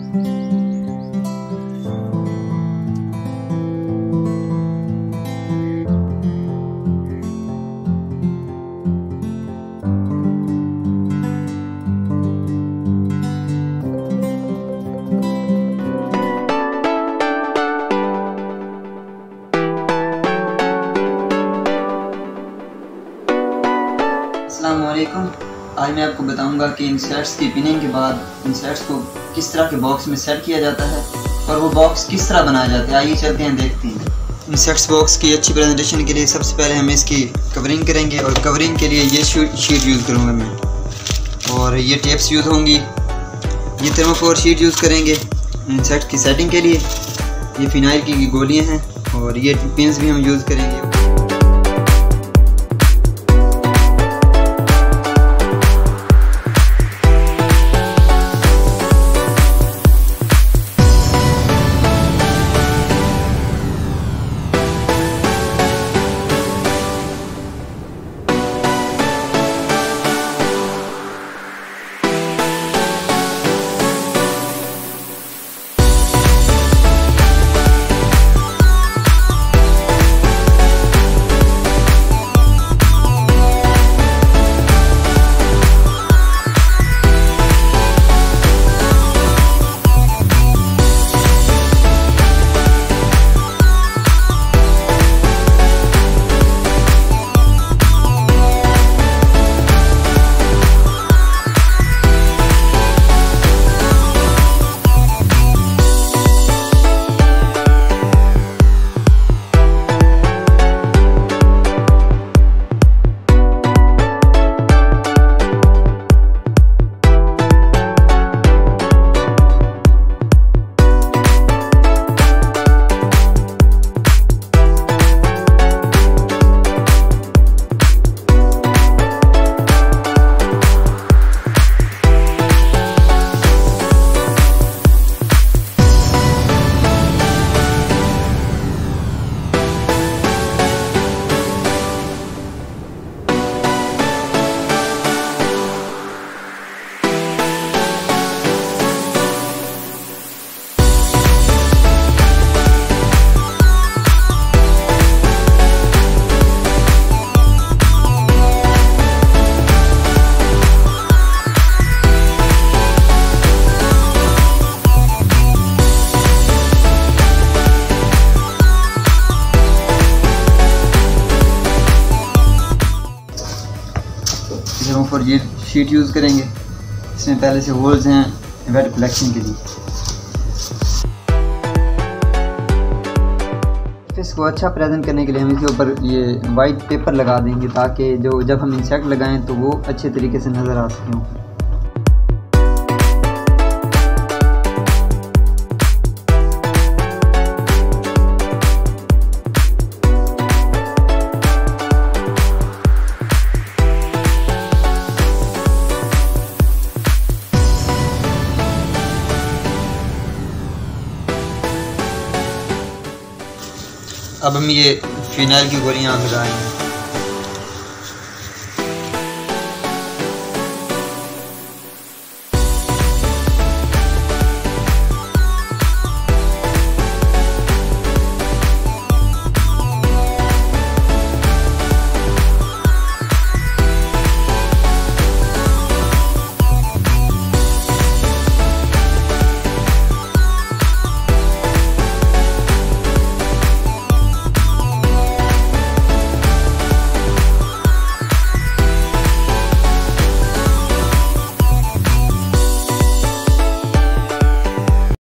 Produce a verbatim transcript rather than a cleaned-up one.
अस्सलामुअलैकुम। आज मैं आपको बताऊंगा कि इंसर्ट्स की पिनिंग के बाद इंसर्ट्स को किस तरह के बॉक्स में सेट किया जाता है और वो बॉक्स किस तरह बनाया जाता है। आइए चलते हैं, देखते हैं। इंसर्ट्स बॉक्स की अच्छी प्रेजेंटेशन के लिए सबसे पहले हम इसकी कवरिंग करेंगे और कवरिंग के लिए ये शीट यूज़ करूँगा मैं, और ये टेप्स यूज़ होंगी। ये थर्मोकोर शीट यूज़ करेंगे इंसर्ट की सेटिंग के लिए। ये फिनाइल की गोलियाँ हैं और ये पिन्स भी हम यूज़ करेंगे। और ये शीट यूज़ करेंगे। इसमें पहले से होल्स हैं वेट कलेक्शन के लिए। इसको अच्छा प्रेजेंट करने के लिए हम इसके ऊपर ये वाइट पेपर लगा देंगे ताकि जो जब हम इंसेक्ट लगाएं तो वो अच्छे तरीके से नज़र आ सकें। अब हम ये फिनाइल की गोलियाँ लगाएंगे।